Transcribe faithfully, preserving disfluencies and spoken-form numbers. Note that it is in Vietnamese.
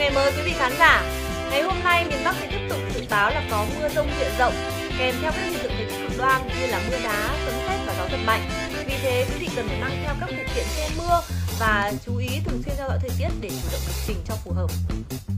ngày mới quý vị khán giả. Ngày hôm nay miền Bắc sẽ tiếp tục dự báo là có mưa rông diện rộng kèm theo các hiện tượng thời tiết cực đoan như là mưa đá, sấm sét và gió giật mạnh. Vì thế quý vị cần phải mang theo các phụ kiện che mưa và chú ý thường xuyên theo dõi thời tiết để chủ động lịch trình cho phù hợp.